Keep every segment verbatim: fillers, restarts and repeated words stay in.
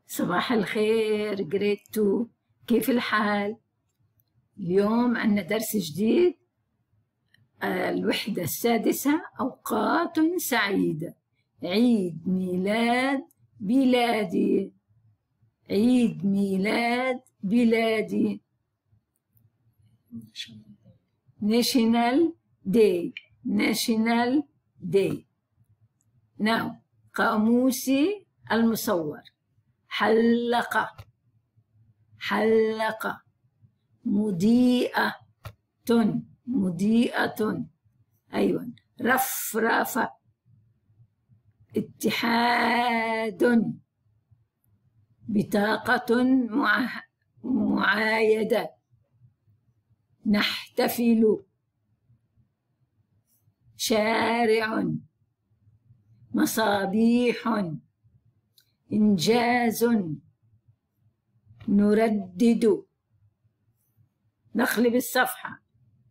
صباح الخير جريد تو، كيف الحال؟ اليوم عندنا درس جديد، الوحدة السادسة، أوقات سعيدة. عيد ميلاد بلادي، عيد ميلاد بلادي. National Day، National Day. Now قاموسي المصور: حلقة، حلقة. مضيئة، مضيئة. أيوة. رفرفة. اتحاد. بطاقة مع... معايدة. نحتفل. شارع. مصابيح. إنجاز. نردد. نقلب الصفحة.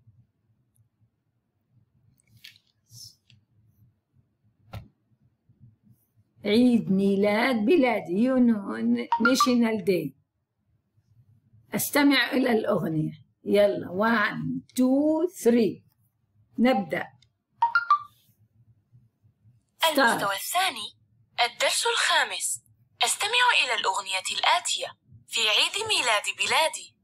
عيد ميلاد بلادي، ناشونال داي. استمع إلى الأغنية. يلا واحد اثنين ثلاثة نبدأ. المستوى الثاني، الدرس الخامس. استمع إلى الأغنية الآتية: في عيد ميلاد بلادي.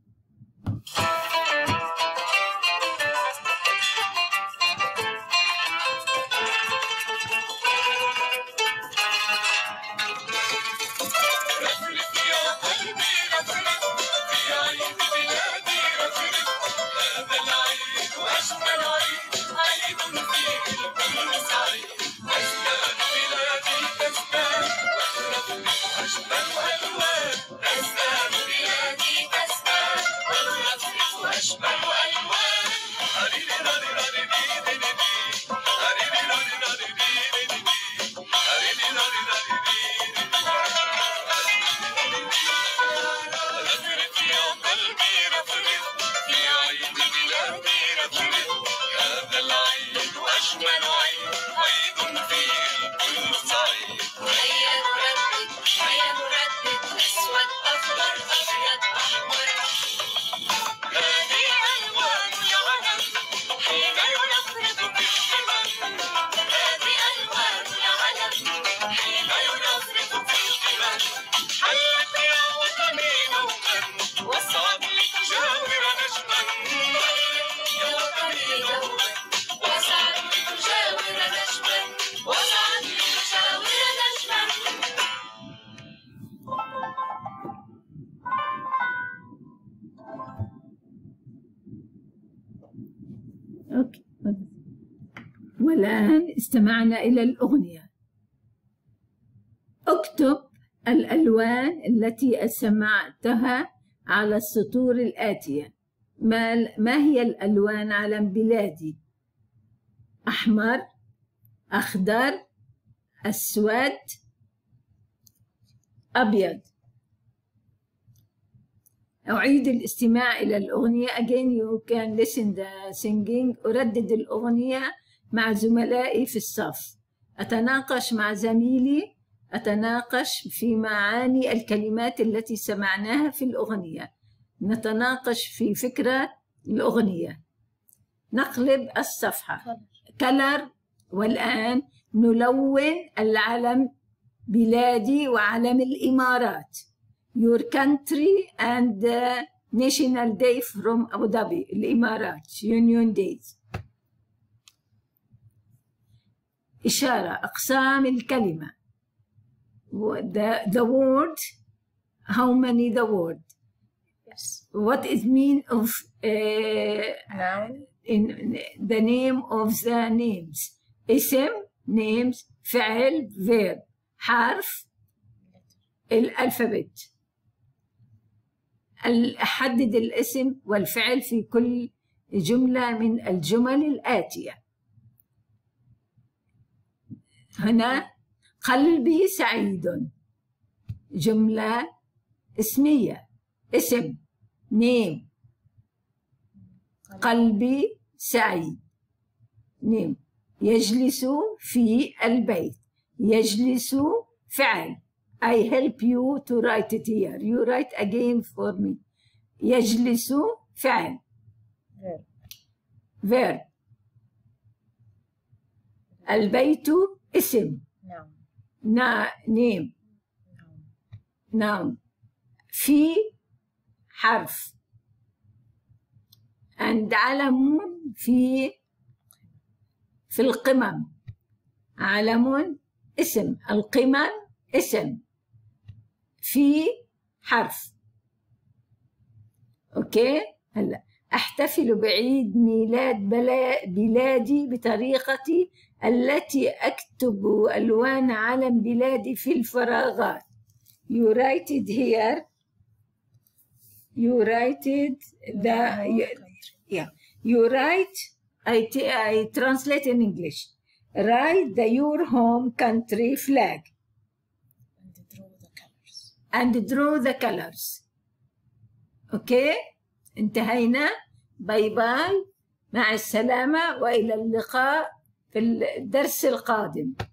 أوكي. والآن استمعنا إلى الأغنية. اكتب الألوان التي سمعتها على السطور الآتية. ما, ما هي الألوان على بلادي؟ أحمر، أخضر، أسود، أبيض. أعيد الاستماع إلى الأغنية. Again you can listen the singing. أردد الأغنية مع زملائي في الصف. أتناقش مع زميلي، أتناقش في معاني الكلمات التي سمعناها في الأغنية. نتناقش في فكرة الأغنية. نقلب الصفحة. color. والآن نلون العلم بلادي وعلم الإمارات. Your country and the national day from Abu Dhabi, الإمارات, Union Days. إشارة: أقسام الكلمة. The, the word, how many the word? Yes. What is mean of uh, noun? In the name of the names. اسم names، فعل verb، حرف الألفابت. أحدد الاسم والفعل في كل جملة من الجمل الآتية. هنا قلبي سعيد، جملة اسمية، اسم name. قلبي سعيد name. يجلس في البيت، يجلس فعل، I help you to write it here. You write again for me. يجلس فعل. verb. verb. البيت اسم. noun. نا name. noun. noun. في حرف. and علم في في القمم. علم اسم. القمم اسم. في حرف. اوكي. هلا احتفل بعيد ميلاد بلا بلادي بطريقتي التي اكتب الوان علم بلادي في الفراغات. You write it here. You write it the yeah. You write. I I translate in English. Write the your home country flag. and draw the colors. And draw the colors. اوكي. انتهينا. باي باي. مع السلامة وإلى اللقاء في الدرس القادم.